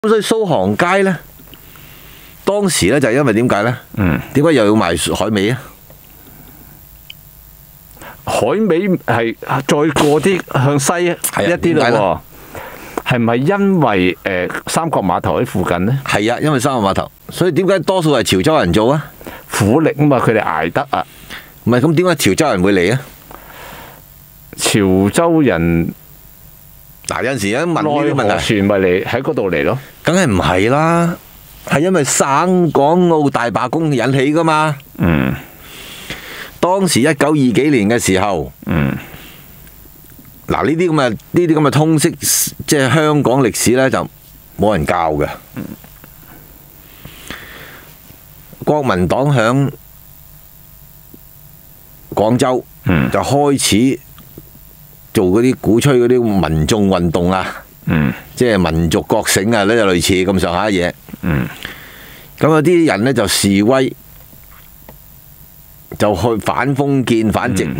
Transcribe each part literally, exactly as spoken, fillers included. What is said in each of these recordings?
咁所以蘇杭街咧，當時咧就係因為點解咧？ 嗯， 點解又要賣海味啊？ 海味係再過啲向西一啲咯喎。係咪因為誒三角碼頭喺附近呢？ 係啊，因為三角碼頭，所以點解多數係潮州人做啊？ 苦力啊嘛，佢哋捱得啊。 唔係咁點解潮州人會嚟啊？ 潮州人嗱有陣時一問呢啲內河問題， 船咪嚟喺嗰度嚟咯。 梗係唔係啦？係因為省港澳大罷工引起噶嘛。 嗯。 當時一九二幾年嘅時候， 嗯。 嗱呢啲咁嘅呢啲咁嘅通識，即係香港歷史呢，就冇人教嘅。國民黨響廣州就開始做嗰啲鼓吹嗰啲民眾運動啊， 嗯， 即係民族覺醒啊，呢就類似咁上下嘢。 嗯， 咁有啲人呢就示威，就去反封建、反殖民。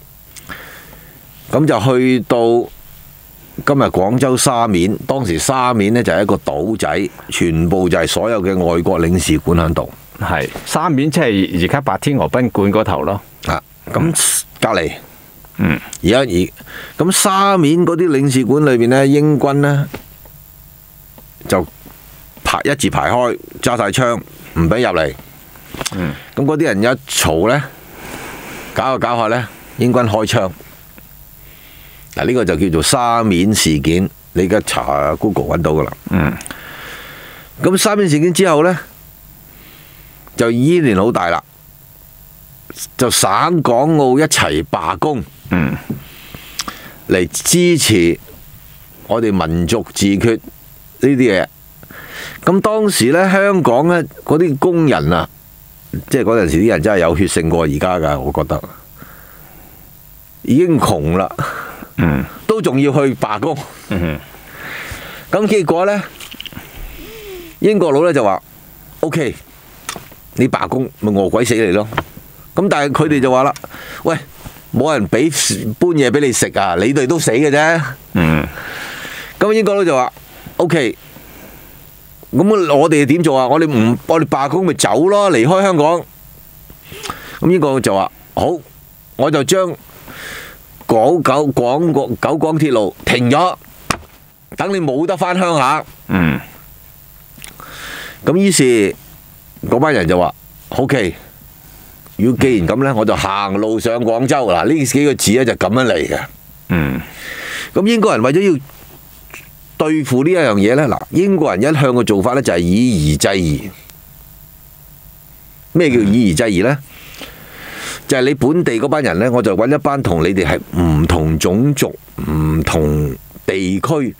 咁就去到今日廣州沙面，當時沙面呢就係一個島仔，全部就係所有嘅外國領事館喺度。 係沙面即係而家白天鵝賓館嗰頭咯。 啊，咁隔離， 嗯， 而家而咁沙面嗰啲領事館裏邊呢，英軍呢就排一字排開，揸晒槍，唔俾入嚟。 嗯， 咁嗰啲人一嘈呢，搞下搞下呢，英軍開槍。嗱，呢個就叫做沙面事件，你而家查 Google 揾到噶啦。 嗯。 咁沙面事件之後呢，就依年好大啦，就省港澳一齊罷工， 嗯， 嚟支持我哋民族自決呢啲嘢。咁當時呢，香港呢嗰啲工人啊，即係嗰陣時啲人真係有血性過而家㗎，我覺得已經窮啦。 嗯， 都仲要去罷工， 嗯， 咁結果呢，英國佬呢就話 ：O.K. 你罷工咪餓鬼死你咯。咁但係佢哋就話啦：喂，冇人俾搬嘢俾你食啊，你哋都死嘅啫。 嗯， 咁英國佬就話：O.K. 咁我哋點做啊？我哋唔我哋罷工咪走咯，離開香港。咁英國就話：好，我就將廣九廣國九廣鐵路停咗，等你冇得返鄉下。 嗯， 咁於是嗰班人就話：OK，如果既然咁呢，我就行路上廣州。嗱，呢幾個字咧就咁樣嚟嘅。 嗯， 咁英國人為咗要對付呢一樣嘢呢，嗱，英國人一向嘅做法呢就係以夷制夷。咩叫以夷制夷呢？就係你本地嗰班人呢，我就揾一班同你哋係唔同種族、唔同地區，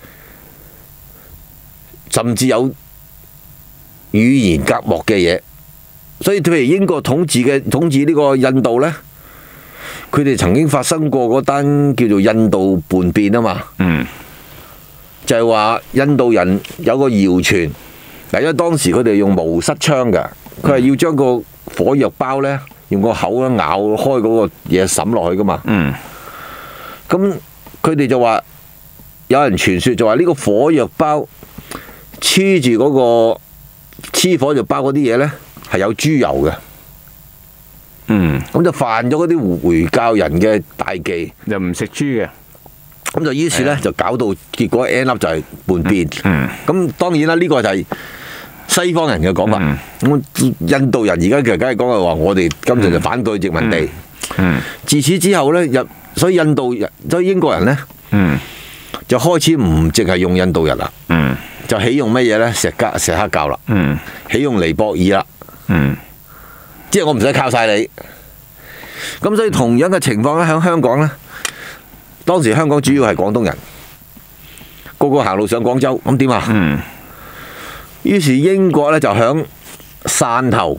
甚至有語言隔膜嘅嘢。所以譬如英國統治嘅統治呢個印度呢，佢哋曾經發生過嗰單叫做印度叛變啊嘛。 嗯， 就係話印度人有個謠傳，嗱，因為當時佢哋用毛瑟槍㗎，佢係要將個火藥包呢，用個口咧咬開嗰個嘢滲落去噶嘛。 嗯。 咁佢哋就話有人傳說就話呢個火藥包黐住嗰個黐火藥包嗰啲嘢呢，係有豬油嘅。 嗯。 咁就犯咗嗰啲回教人嘅大忌。 又唔食豬嘅。 咁就於是呢，就搞到結果 end up 就係叛變。 嗯。 咁當然啦，呢個就係西方人嘅講法。咁、嗯、印度人而家其實梗係講係話，我哋今日就反對殖民地。 嗯。嗯。 自此之後呢，入所以印度人，所以英國人呢， 嗯， 就開始唔淨係用印度人啦。 嗯。 就起用乜嘢呢？錫加錫克教啦。 嗯。 起用尼泊爾啦。 嗯。 即係我唔使靠晒你。咁所以同樣嘅情況咧，喺香港呢，當時香港主要係廣東人，個個行路上廣州，咁點啊？ 嗯。 於是英國呢，就響汕頭、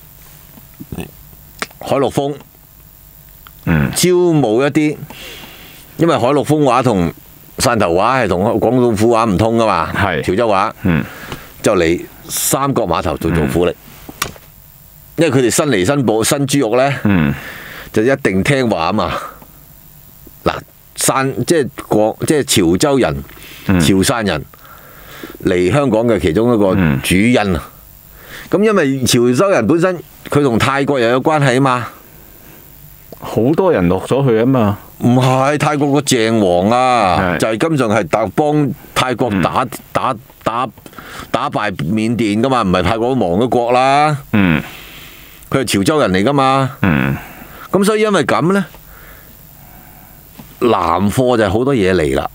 海陸豐， 嗯， 招募一啲，因為海陸豐話同汕頭話係同廣東府話唔通噶嘛， 係潮州話， 嗯， 就嚟三角碼頭做做苦力，因為佢哋新嚟新補新豬肉呢， 嗯， 就一定聽話啊嘛。嗱，汕即係廣即係潮州人、潮汕人嚟香港嘅其中一個主因啊。咁、嗯、因為潮州人本身佢同泰國又有關係啊嘛， 好多人落咗去啊嘛。 唔係泰國個鄭王啊，就係根本上係打幫泰國打、嗯、打打打敗緬甸噶嘛，唔係泰國亡咗國啦。嗯，佢係潮州人嚟噶嘛。嗯，咁所以因為咁呢，南貨就係好多嘢嚟啦。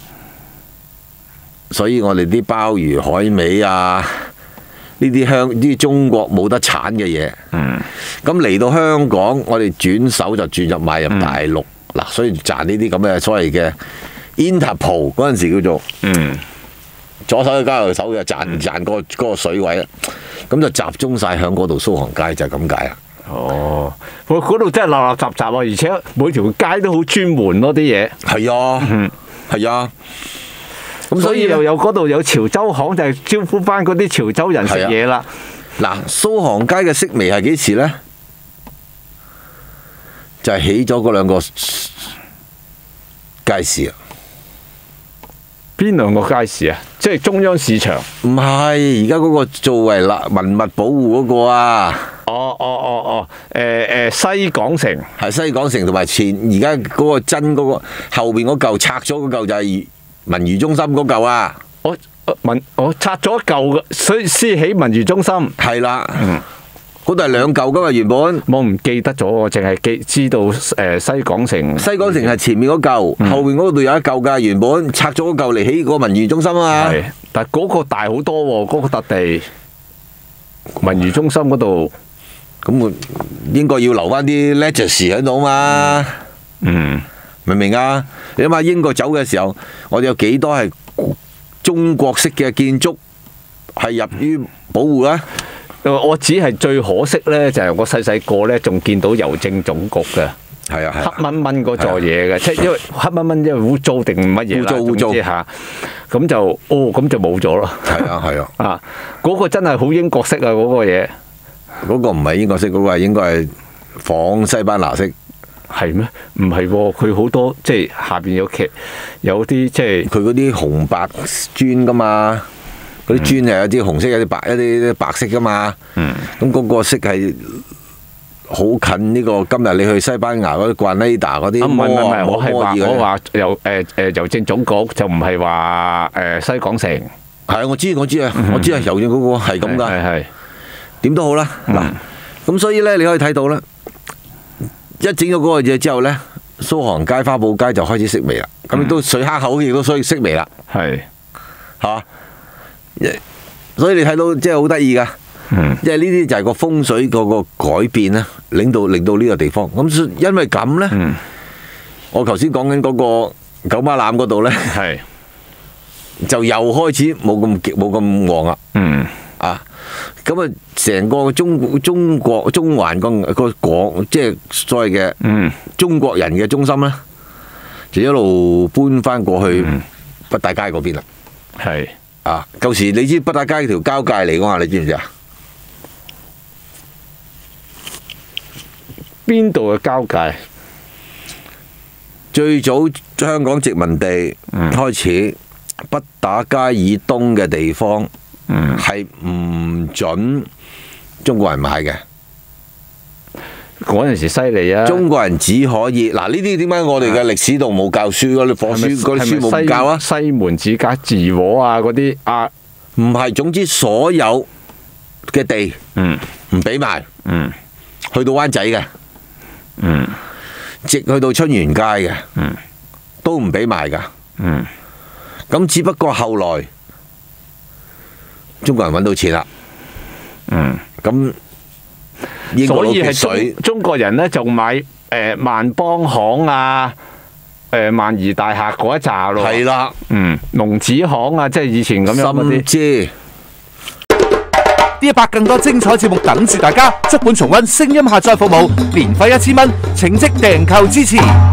所以我哋啲鮑魚、海味啊，呢啲香呢啲中國冇得產嘅嘢，咁嚟、嗯、到香港，我哋轉手就轉入買入大陸。嗯嗱，所以賺呢啲咁嘅所謂嘅 Interpol 嗰陣時叫做，嗯，左手嘅交右手嘅賺賺嗰嗰個水位啦，咁就集中晒喺嗰度蘇杭街就係咁解啦。 哦，嗰度真係立立雜雜啊，而且每條街都好專門咯啲嘢。係啊，嗯，係啊， 咁所以又有嗰度有潮州巷，就係招呼翻嗰啲潮州人食嘢啦。 嗱，蘇杭街嘅式微係幾時咧？就係起咗嗰兩個街市啊！ 邊兩個街市啊？即係中央市場？ 唔係，而家嗰個作為啦文物保護嗰個啊！ 哦哦哦哦，誒誒西港城係西港城同埋前而家嗰個真嗰個後邊嗰嚿拆咗嗰嚿就係文娛中心嗰嚿啊！ 我文我拆咗一嚿嘅，所以先起文娛中心。係啦。嗯。 嗰度係兩嚿噶嘛，原本我唔記得咗，我淨係記知道誒西港城。 西港城係前面嗰嚿，嗯、後邊嗰度有一嚿㗎，原本拆咗嗰嚿嚟起個文娛中心啊嘛。係， 但係嗰個大好多喎，嗰、嗰個笪地文娛中心嗰度， 咁我應該要留翻啲 legacy 喺度嘛。嗯，明唔明啊？你諗下英國走嘅時候，我哋有幾多係中國式嘅建築係入於保護啊？ 我只係最可惜咧，就係我細細個咧，仲見到郵政總局嘅， 係啊， 黑蚊蚊嗰座嘢嘅，即係因為黑蚊蚊，因為污糟定乜嘢啦， 污糟污糟嚇，咁就哦，咁就冇咗咯。 係啊係啊， 啊，嗰個真係好英國式啊！嗰個嘢， 嗰個唔係英國式，嗰個係應該係仿西班牙式。 係咩？唔係喎，佢好多即係下邊有劇，有啲即係佢嗰啲紅白磚噶嘛。嗰啲磚係有啲紅色，有啲白，一啲白色噶嘛。嗯。咁嗰個色係好近呢個。今日你去西班牙嗰啲 Granada 嗰啲摩唔係唔係，我係話我話郵誒誒郵政總局就唔係話誒西港城。 係啊，我知我知啊，我知啊，郵政嗰個係咁噶。係係。點都好啦，嗱，咁所以咧，你可以睇到咧，一整咗嗰個嘢之後咧，蘇杭街、花堡街就開始式微啦。咁亦都水坑口亦都所以式微啦。係。嚇！所以你睇到即係好得意噶，即係呢啲就係個風水嗰個改變咧，令到令到呢個地方咁，因為咁咧，嗯、我頭先講緊嗰個九馬欖嗰度咧，係是就又開始冇咁冇咁旺啦。嗯啊，咁啊，成個中中國中環個個港，即係所謂嘅中國人嘅中心咧，就一路搬翻過去北大街嗰邊啦。係。啊！舊時你知北大街條交界嚟㗎嘛？你知唔知啊？ 邊度嘅交界？ 最早香港殖民地開始，嗯、北打街以東嘅地方係唔準中國人買嘅。 嗰陣時犀利啊！ 中國人只可以嗱，呢啲點解我哋嘅歷史度冇教書嗰啲課書嗰啲書冇教啊？ 西門子家字和啊嗰啲啊， 唔係，總之所有嘅地嗯唔俾賣嗯，去到灣仔嘅嗯，直去到春園街嘅嗯，都唔俾賣㗎嗯，咁只不過後來中國人揾到錢啦嗯，咁。 所以係中中國人咧就買誒、呃、萬邦行啊、誒、呃、萬怡大廈嗰一紮咯。係啦，嗯，農子行啊，即係以前咁樣嗰啲。甚至 D 一百更多精彩節目等住大家，足本重溫聲音下載服務，年費一千蚊，請即訂購支持。